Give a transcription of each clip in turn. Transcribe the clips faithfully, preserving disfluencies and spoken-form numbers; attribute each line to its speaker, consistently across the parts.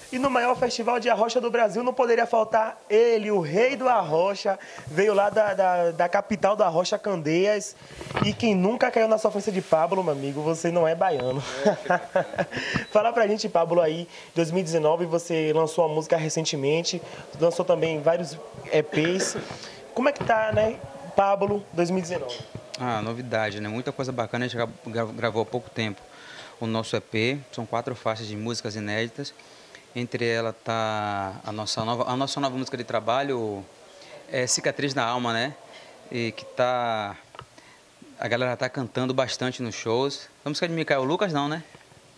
Speaker 1: E no maior festival de arrocha do Brasil não poderia faltar ele, o rei do arrocha. Veio lá da, da, da capital do arrocha, Candeias. E quem nunca caiu na sofrência de Pablo, meu amigo, você não é baiano. Fala pra gente, Pablo, aí, dois mil e dezenove você lançou uma música recentemente, lançou também vários E Pês. Como é que tá, né, Pablo, dois mil e dezenove?
Speaker 2: Ah, novidade, né? Muita coisa bacana, a gente gravou há pouco tempo o nosso E P, são quatro faixas de músicas inéditas. Entre elas tá a nossa nova, a nossa nova música de trabalho, é Cicatriz na Alma, né? E que tá... A galera tá cantando bastante nos shows. A música de Micael Lucas não, né?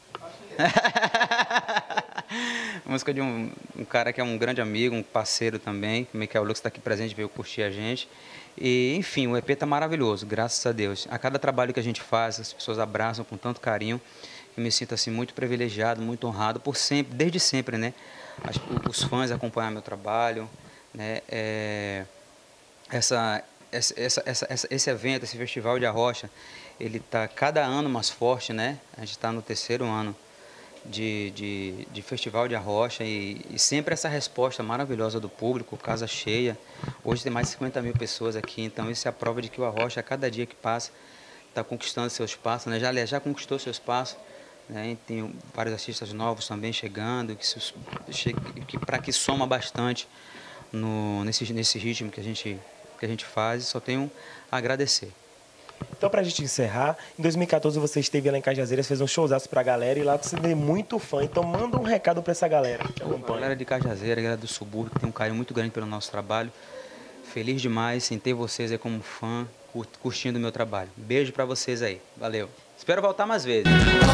Speaker 2: Música de um, um cara que é um grande amigo, um parceiro também. O Micael Lucas está aqui presente, veio curtir a gente. E, enfim, o E P tá maravilhoso, graças a Deus. A cada trabalho que a gente faz, as pessoas abraçam com tanto carinho. Eu me sinto assim muito privilegiado, muito honrado por sempre, desde sempre, né? As, os fãs acompanham meu trabalho, né? É, essa, essa, essa, essa, esse evento, esse festival de arrocha, ele tá cada ano mais forte, né? A gente está no terceiro ano de, de, de festival de arrocha e, e sempre essa resposta maravilhosa do público, casa cheia. Hoje tem mais de cinquenta mil pessoas aqui, então isso é a prova de que o arrocha, a cada dia que passa, está conquistando seu espaço, né? Já, já conquistou seu espaço. Né? Tem vários artistas novos também chegando, que, que, para que soma bastante no, nesse, nesse ritmo que a, gente, que a gente faz. Só tenho a agradecer.
Speaker 1: Então, pra gente encerrar, em dois mil e quatorze você esteve lá em Cajazeiras, fez um showzaço pra galera e lá você tem muito fã. Então manda um recado pra essa galera que acompanha.
Speaker 2: A galera de Cajazeiras, a galera do subúrbio, que tem um carinho muito grande pelo nosso trabalho. Feliz demais em ter vocês aí como fã, curtindo o meu trabalho. Beijo pra vocês aí. Valeu. Espero voltar mais vezes.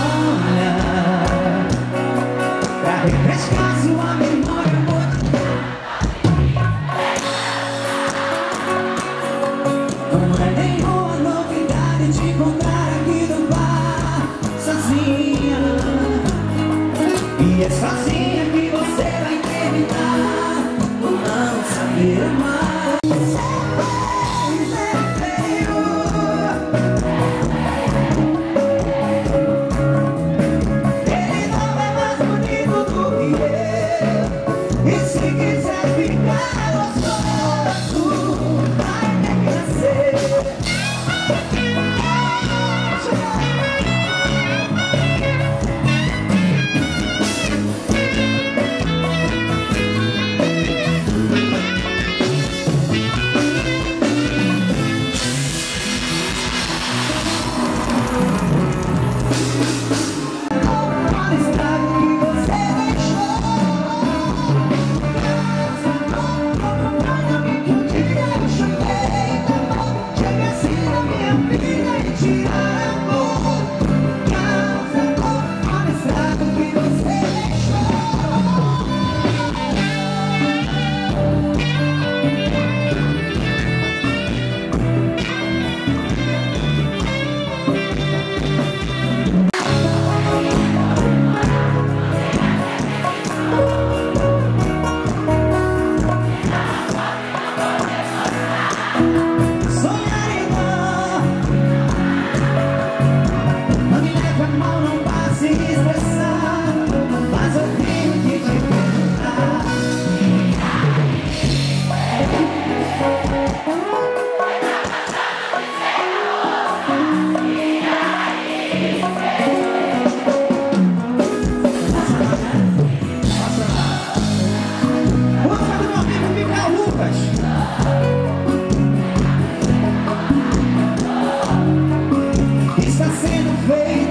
Speaker 3: Pra refrescar sua memória, não é nenhuma novidade te encontrar aqui no bar, sozinha. E é sozinha que você vai terminar por não saber mais. Está sendo feito.